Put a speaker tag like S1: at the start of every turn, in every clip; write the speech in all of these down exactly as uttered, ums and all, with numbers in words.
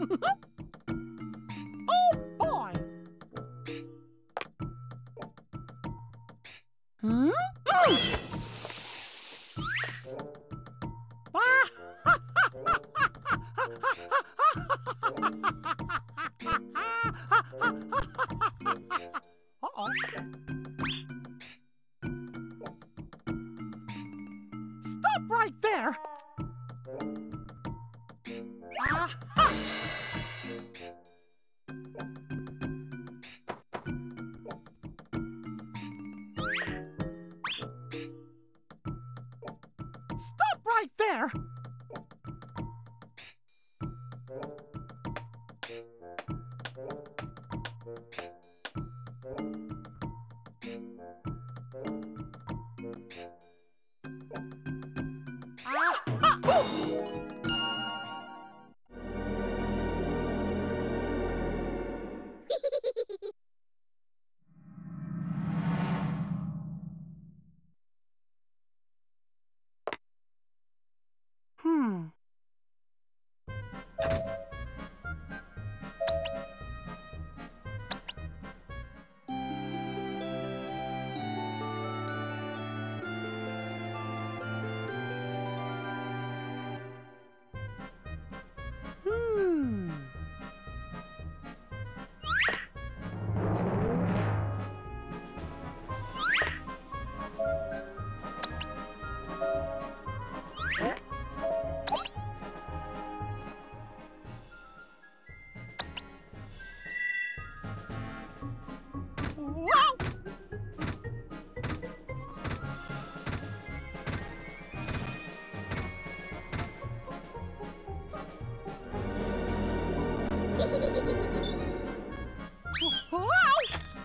S1: Oh boy! Hmm? Uh-oh. Stop right there! Ah-ha! Stop right there! Hmm. Hmm. Wow! Wow!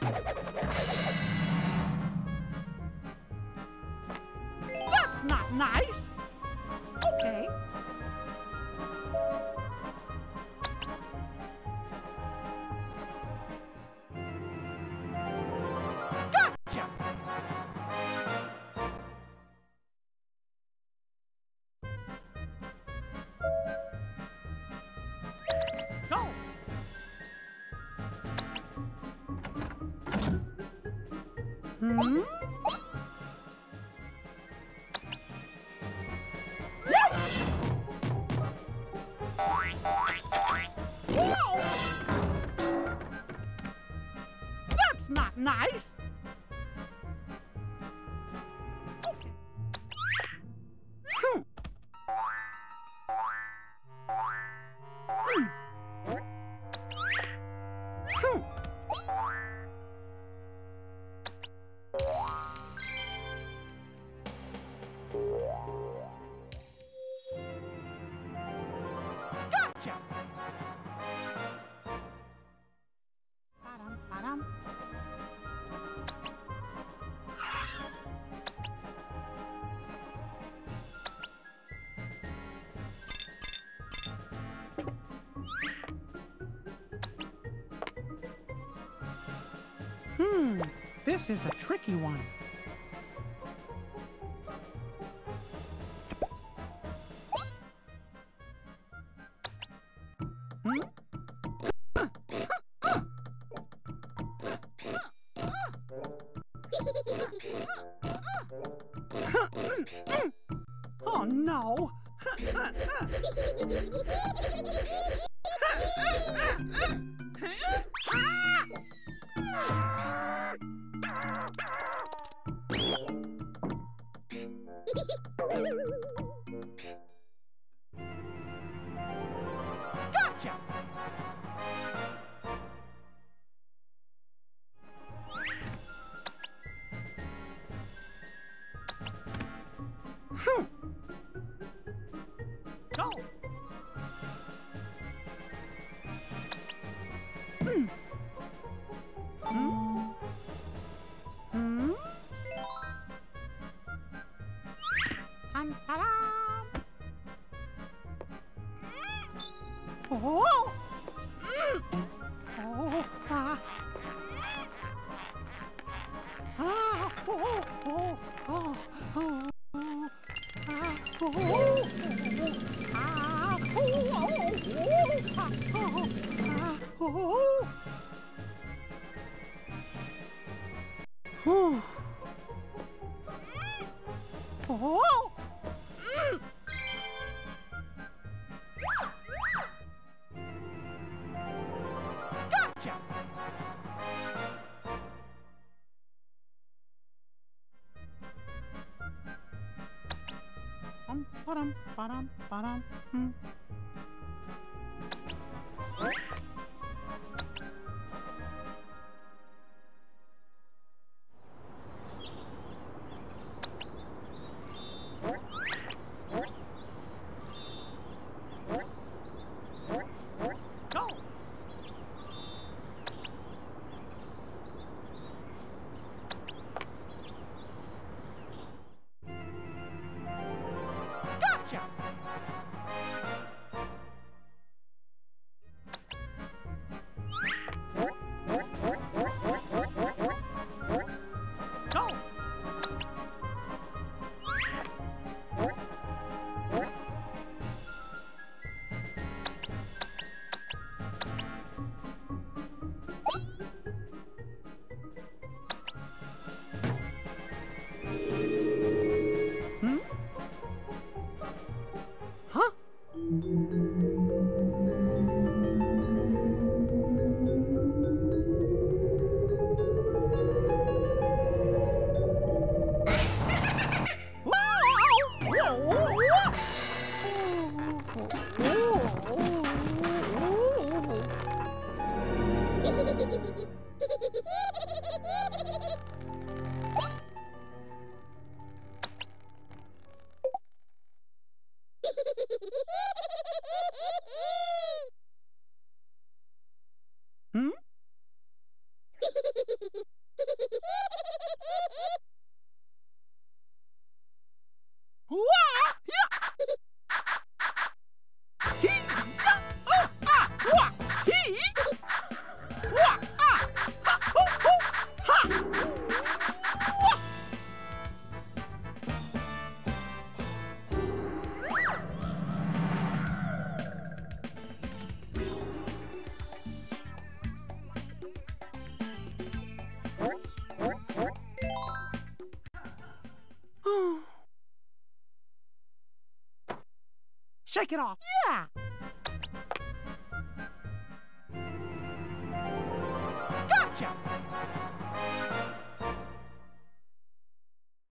S1: That's not nice! Okay. Gotcha! Go! Hmm? Whoa! That's not nice! Okay. Hmm. Hmm. Hmm. Gotcha! Ba-dum, ba-dum. Hmm, this is a tricky one. Hmm? Oh no! Gotcha! Hmm. Go! Hmm. Hmm? Hmm? Dun-da-dum. Oh! Oh! Ah! Ah! Oh! Oh! Oh! Oh! Ah! Oh! Ah! Oh! Oh! Oh! Ah! Oh! Oh. Whew. Oh. Mm. Gotcha. Um, ba-dum, ba-dum, ba-dum, hmm. Go. Gotcha. Go. Hmm? Huh? Hmm? Wah! Yeah! Hee! Yeah! Oh! Ah! Wah! Hee! Wah! Ah! Ha! Ho! Ho! Ha! Wah! Shake it off. Yeah! Gotcha!